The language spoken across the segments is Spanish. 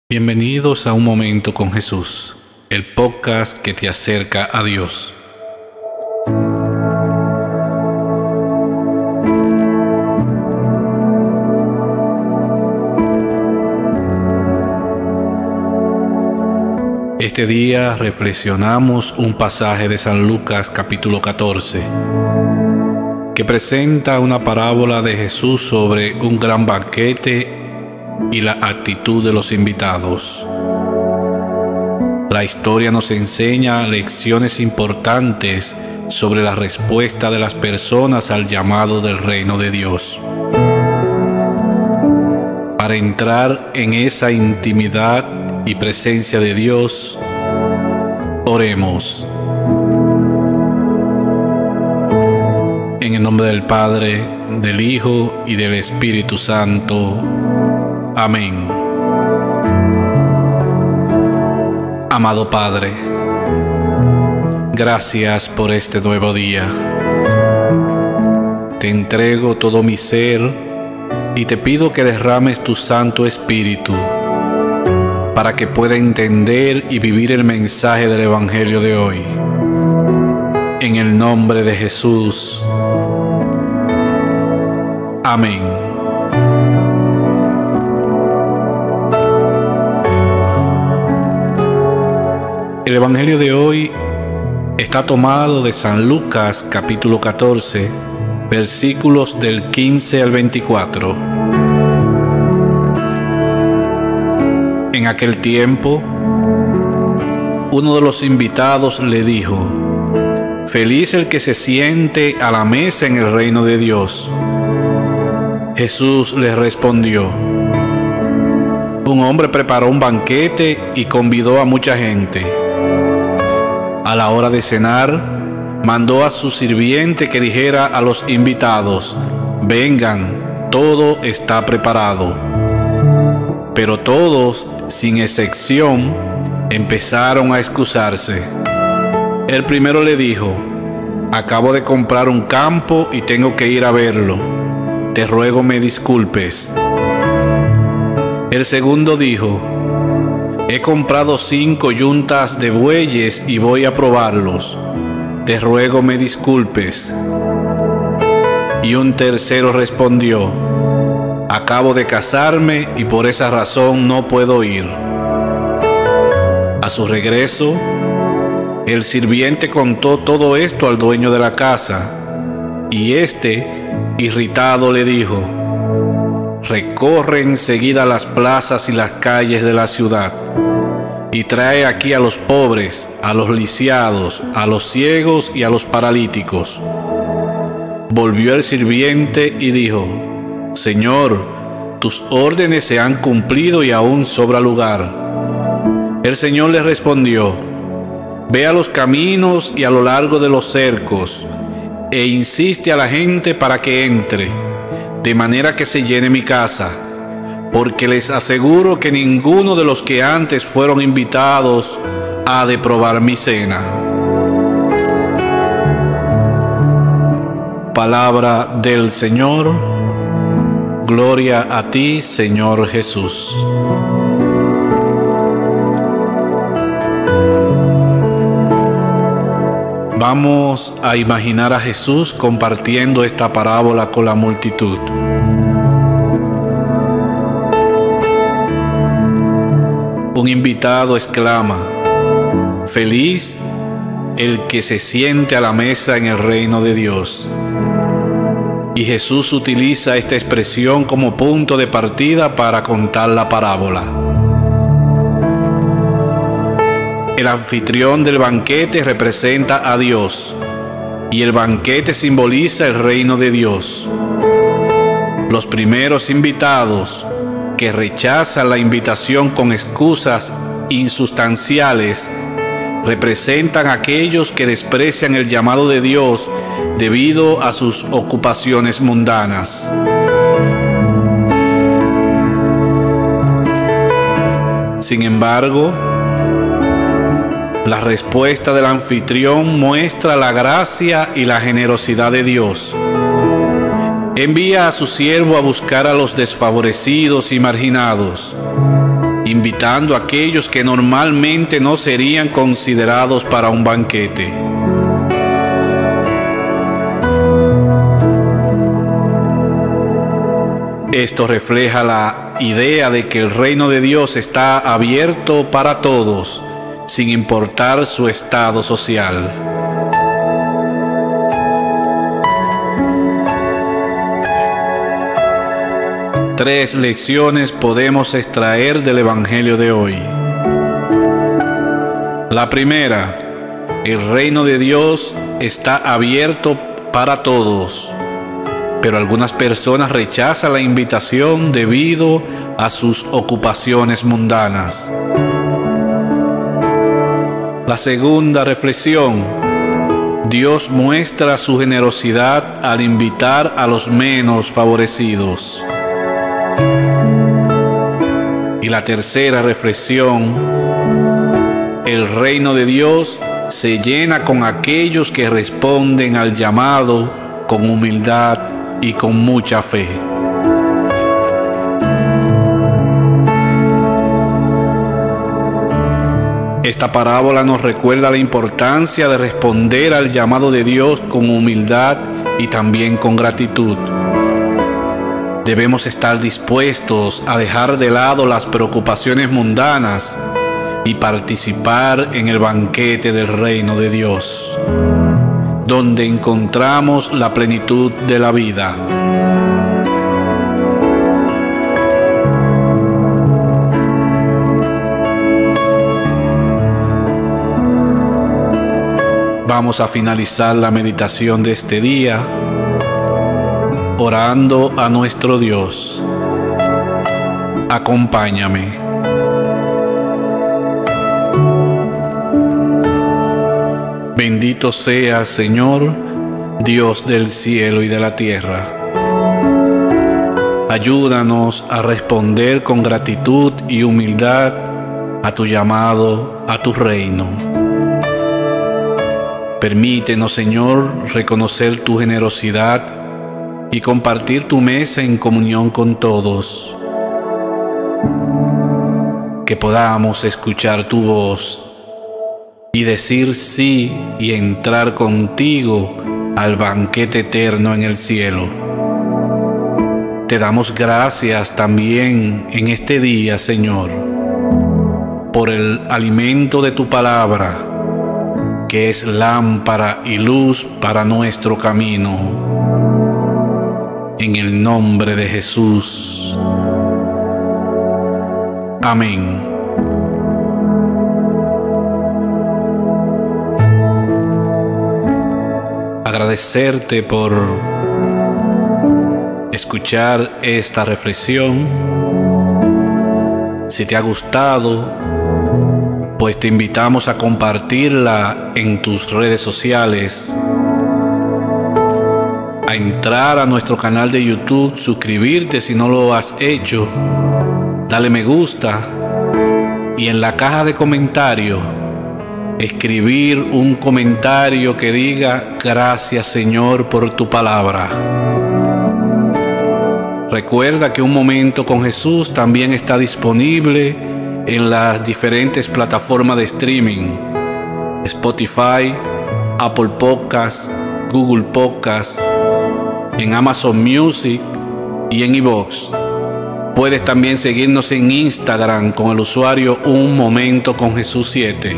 Bienvenidos a Un Momento con Jesús, el podcast que te acerca a Dios. Este día reflexionamos un pasaje de San Lucas capítulo 14, que presenta una parábola de Jesús sobre un gran banquete y la actitud de los invitados. La historia nos enseña lecciones importantes sobre la respuesta de las personas al llamado del reino de Dios. Para entrar en esa intimidad y presencia de Dios, oremos. En el nombre del Padre, del Hijo y del Espíritu Santo. Amén. Amado Padre, gracias por este nuevo día. Te entrego todo mi ser y te pido que derrames tu Santo Espíritu para que pueda entender y vivir el mensaje del Evangelio de hoy. En el nombre de Jesús. Amén. El Evangelio de hoy está tomado de San Lucas capítulo 14, versículos del 15 al 24. En aquel tiempo, uno de los invitados le dijo: «Feliz el que se siente a la mesa en el reino de Dios». Jesús le respondió: «Un hombre preparó un banquete y convidó a mucha gente. A la hora de cenar, mandó a su sirviente que dijera a los invitados: «Vengan, todo está preparado». Pero todos, sin excepción, empezaron a excusarse. El primero le dijo: «Acabo de comprar un campo y tengo que ir a verlo. Te ruego me disculpes». El segundo dijo: «He comprado 5 yuntas de bueyes y voy a probarlos. Te ruego me disculpes». Y un tercero respondió: «Acabo de casarme y por esa razón no puedo ir». A su regreso, el sirviente contó todo esto al dueño de la casa, y éste, irritado, le dijo: «Recorre enseguida las plazas y las calles de la ciudad, y trae aquí a los pobres, a los lisiados, a los ciegos y a los paralíticos». Volvió el sirviente y dijo: «Señor, tus órdenes se han cumplido y aún sobra lugar». El Señor le respondió: «Ve a los caminos y a lo largo de los cercos, e insiste a la gente para que entre, de manera que se llene mi casa, porque les aseguro que ninguno de los que antes fueron invitados ha de probar mi cena». Palabra del Señor. Gloria a ti, Señor Jesús. Vamos a imaginar a Jesús compartiendo esta parábola con la multitud. Un invitado exclama: «Feliz el que se siente a la mesa en el reino de Dios». Y Jesús utiliza esta expresión como punto de partida para contar la parábola. El anfitrión del banquete representa a Dios, y el banquete simboliza el reino de Dios. Los primeros invitados, que rechazan la invitación con excusas insustanciales, representan a aquellos que desprecian el llamado de Dios debido a sus ocupaciones mundanas. Sin embargo, la respuesta del anfitrión muestra la gracia y la generosidad de Dios. Envía a su siervo a buscar a los desfavorecidos y marginados, invitando a aquellos que normalmente no serían considerados para un banquete. Esto refleja la idea de que el reino de Dios está abierto para todos, sin importar su estado social. Tres lecciones podemos extraer del Evangelio de hoy. La primera, el reino de Dios está abierto para todos, pero algunas personas rechazan la invitación debido a sus ocupaciones mundanas. La segunda reflexión, Dios muestra su generosidad al invitar a los menos favorecidos. Y la tercera reflexión, el reino de Dios se llena con aquellos que responden al llamado con humildad y con mucha fe. Esta parábola nos recuerda la importancia de responder al llamado de Dios con humildad y también con gratitud. Debemos estar dispuestos a dejar de lado las preocupaciones mundanas y participar en el banquete del reino de Dios, donde encontramos la plenitud de la vida. Vamos a finalizar la meditación de este día orando a nuestro Dios. Acompáñame. Bendito seas, Señor, Dios del cielo y de la tierra. Ayúdanos a responder con gratitud y humildad a tu llamado, a tu reino. Permítenos, Señor, reconocer tu generosidad y compartir tu mesa en comunión con todos. Que podamos escuchar tu voz y decir sí y entrar contigo al banquete eterno en el cielo. Te damos gracias también en este día, Señor, por el alimento de tu palabra, que es lámpara y luz para nuestro camino. En el nombre de Jesús. Amén. Agradecerte por escuchar esta reflexión. Si te ha gustado, pues te invitamos a compartirla en tus redes sociales, a entrar a nuestro canal de YouTube, suscribirte si no lo has hecho, dale me gusta y en la caja de comentarios escribir un comentario que diga: gracias, Señor, por tu palabra. Recuerda que Un Momento con Jesús también está disponible en las diferentes plataformas de streaming: Spotify, Apple Podcasts, Google Podcasts, en Amazon Music y en iVoox. Puedes también seguirnos en Instagram con el usuario Un Momento con Jesús 7.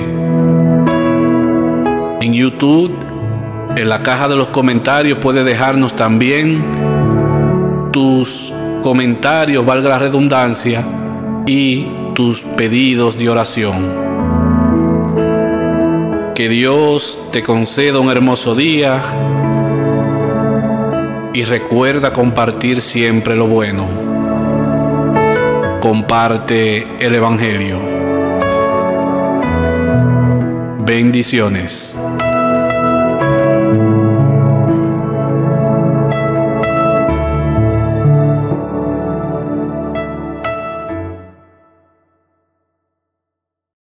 En YouTube, en la caja de los comentarios, puedes dejarnos también tus comentarios, valga la redundancia, y tus pedidos de oración. Que Dios te conceda un hermoso día y recuerda compartir siempre lo bueno. Comparte el Evangelio. Bendiciones.